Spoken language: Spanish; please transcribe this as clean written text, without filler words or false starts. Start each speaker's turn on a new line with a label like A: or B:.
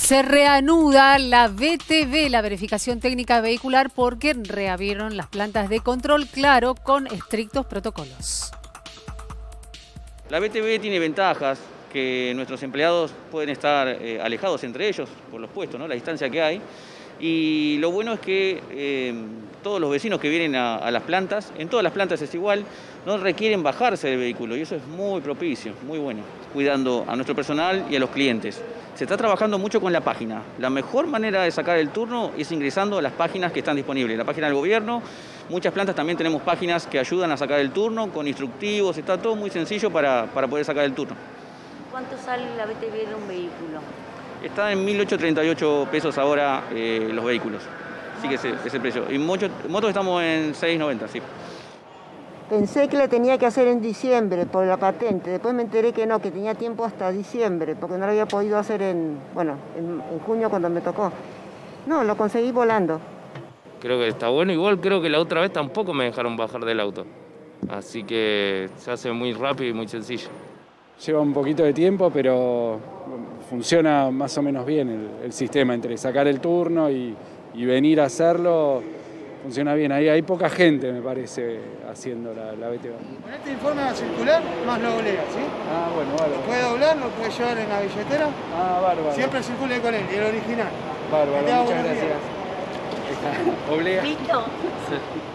A: Se reanuda la VTV, la verificación técnica vehicular, porque reabrieron las plantas de control, claro, con estrictos protocolos.
B: La VTV tiene ventajas, que nuestros empleados pueden estar alejados entre ellos por los puestos, ¿no? La distancia que hay. Y lo bueno es que todos los vecinos que vienen a las plantas, en todas las plantas es igual, no requieren bajarse del vehículo y eso es muy propicio, muy bueno, cuidando a nuestro personal y a los clientes. Se está trabajando mucho con la página. La mejor manera de sacar el turno es ingresando a las páginas que están disponibles. La página del gobierno, muchas plantas también tenemos páginas que ayudan a sacar el turno con instructivos, está todo muy sencillo para poder sacar el turno.
C: ¿Cuánto sale la VTV de un vehículo?
B: Está en 1.838 pesos ahora los vehículos, así que ese es el precio. Y motos estamos en 6.90, sí.
D: Pensé que la tenía que hacer en diciembre por la patente, después me enteré que no, que tenía tiempo hasta diciembre, porque no la había podido hacer en junio cuando me tocó. No, lo conseguí volando.
E: Creo que está bueno, igual creo que la otra vez tampoco me dejaron bajar del auto, así que se hace muy rápido y muy sencillo.
F: Lleva un poquito de tiempo, pero funciona más o menos bien el sistema, entre sacar el turno y venir a hacerlo, funciona bien. Ahí hay poca gente, me parece, haciendo la VTV.
G: Con este informe va a circular, más lo oblea, ¿sí?
F: Ah, bueno, bárbaro.
G: Lo puede doblar, lo puede llevar en la billetera.
F: Ah, bárbaro.
G: Siempre circule con él, y el original.
F: Bárbaro, muchas gracias. Oblea.
C: ¿Listo?